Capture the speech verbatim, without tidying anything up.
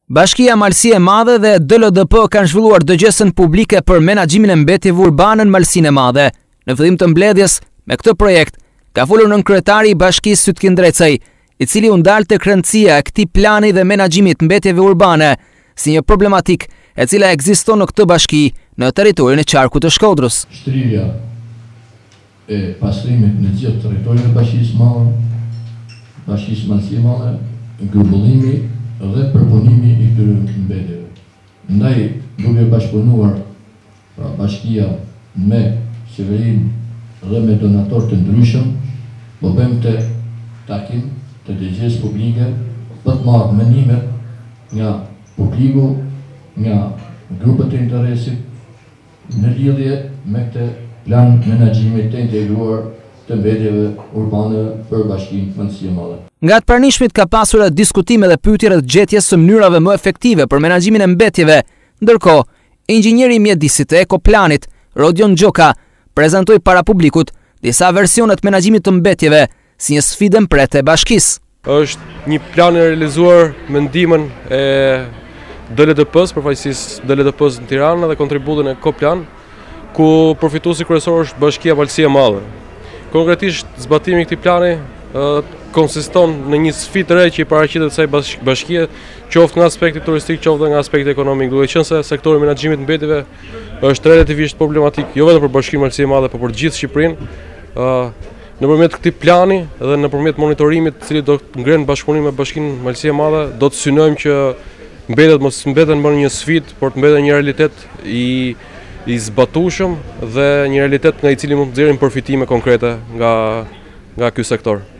Bashkia Malësi e Madhe dhe D L D P kanë zhvilluar dëgjesën publike për menaxhimin e mbetjeve urbane në Malësinë e Madhe. Në fillim të mbledhjes me këtë projekt ka folur nën kryetari i Bashkisë Sytkin Drecaj, i cili u ndalte tek rëndësia e këtij plani dhe menaxhimit të mbetjeve urbane si një problematik e cila ekziston në këtë bashki në territorin e qarkut të Shkodrës. Shtrirja e pastrimit në gjithë territorin e Bashkisë Madhe, Bashkisë Malësi e Madhe, grumbullimi dhe përpunimi i këtyre mbetjeve. Ndaj duke bashkëpunuar pra bashkia me qeverinë dhe me donatorë të ndryshëm, po bëjmë të takim të dëgjesë publike për të marrë mendimet nga publiku, nga grupet e interesit në lidhje me këtë plan menaxhimi të integruar të mbetjeve urbane për Bashkinë Malësi e Madhe. Nga të pranishmit ka pasur edhe diskutime dhe pyetje rreth gjetjes së mënyrave më efektive për menaxhimin e mbetjeve. Ndërkohë, inxhinieri i mjedisit të ekoplanit, Rodion Gjoka, prezantoi para publikut disa versione të menaxhimit të mbetjeve si një sfidë mprete e bashkisë. Është një plan i realizuar me ndihmën e D L D P-s, përfaqësisë D L D P-s në Tiranë dhe kontributën e Koplan, ku përfituesi kryesor është Bashkia Malësi e Madhe. Konkretisht, zbatimi i këtij plani uh, konsiston në një sfidë të re që i paraqitet kësaj bashkie, qoftë nga aspekti turistik, qoftë nga aspekti ekonomik, duke qenë se sektori i menaxhimit të mbetjeve është relativisht problematik, jo vetëm për Bashkinë Malësi e Madhe, por për gjithë Shqipërinë. Uh, nëpërmjet këtij plani dhe nëpërmjet monitorimit, i cili do të ngrenë bashkëpunim me Bashkinë Malësi e Madhe, do të synojmë që mbetjet mos mbeten më një sfidë, por të mbeten një realitet i i zbatueshëm dhe një realitet nga i cili mund të nxjerrim përfitime konkrete nga nga ky sektor.